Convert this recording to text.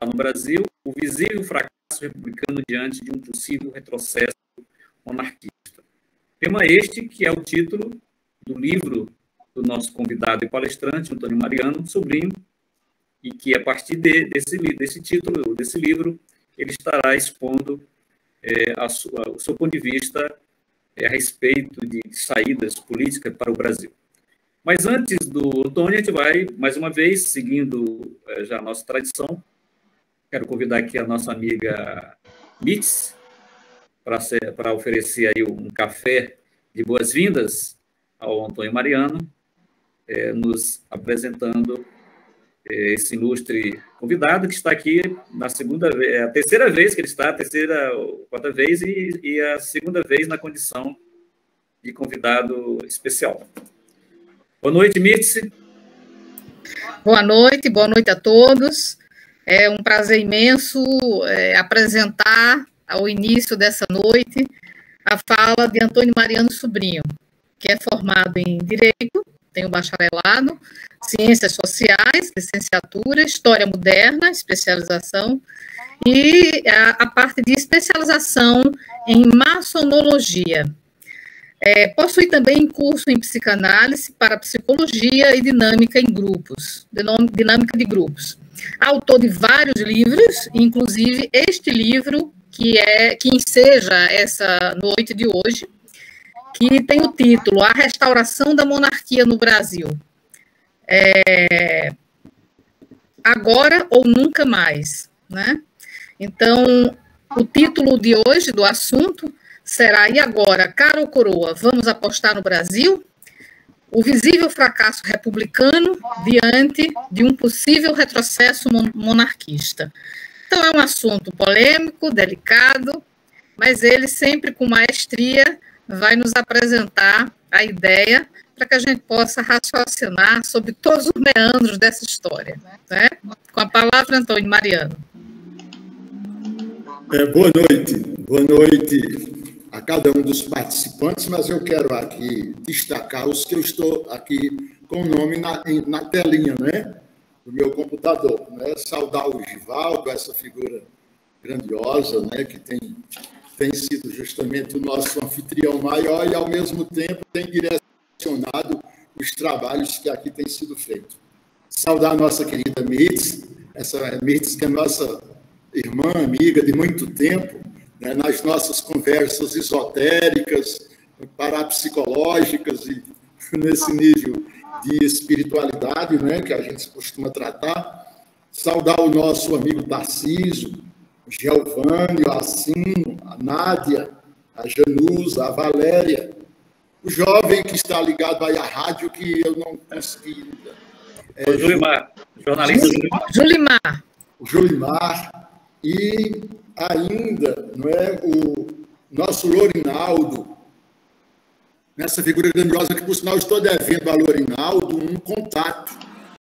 no Brasil, o visível fracasso republicano diante de um possível retrocesso monarquista. Tema este que é o título do livro do nosso convidado e palestrante, Antônio Mariano Sobrinho, e que, a partir desse título, desse livro, ele estará expondo o seu ponto de vista a respeito de saídas políticas para o Brasil. Mas antes do Antônio, a gente vai, mais uma vez, seguindo já a nossa tradição, quero convidar aqui a nossa amiga Mitz para oferecer aí um café de boas-vindas ao Antônio Mariano, nos apresentando esse ilustre convidado que está aqui na segunda vez, a terceira vez que ele está, quarta vez e a segunda vez na condição de convidado especial. Boa noite, Mitz. Boa noite a todos. É um prazer imenso apresentar ao início dessa noite a fala de Antônio Mariano Sobrinho, que é formado em Direito, tem o bacharelado, Ciências Sociais, licenciatura, História Moderna, especialização, e a parte de especialização em Maçonologia. Possui também curso em Psicanálise para Psicologia e Dinâmica em Grupos, Dinâmica de Grupos. Autor de vários livros, inclusive este livro, que enseja essa noite de hoje, que tem o título A Restauração da Monarquia no Brasil. Agora ou nunca mais, né? Então, o título de hoje, do assunto, será: E agora, cara ou coroa, vamos apostar no Brasil? O visível fracasso republicano diante de um possível retrocesso monarquista. Então, é um assunto polêmico, delicado, mas ele sempre com maestria vai nos apresentar a ideia para que a gente possa raciocinar sobre todos os meandros dessa história. Né? Com a palavra, Antônio Mariano. Boa noite a cada um dos participantes, mas eu quero aqui destacar os que eu estou aqui com o nome na telinha, né, do meu computador. Né? Saudar o Givaldo, essa figura grandiosa, né, que tem sido justamente o nosso anfitrião maior e, ao mesmo tempo, tem direcionado os trabalhos que aqui têm sido feitos. Saudar a nossa querida Mitz, essa Mitz que é nossa irmã, amiga de muito tempo, né, nas nossas conversas esotéricas, parapsicológicas e nesse nível de espiritualidade, né, que a gente costuma tratar. Saudar o nosso amigo Tarcísio, o Giovanni, o Assino, a Nádia, a Janusa, a Valéria, o jovem que está ligado aí à rádio, que eu não consegui... O Julimar, jornalista Julimar. O Julimar, e ainda, não é, o nosso Lorinaldo, nessa figura grandiosa que, por sinal, estou devendo a Lorinaldo um contato,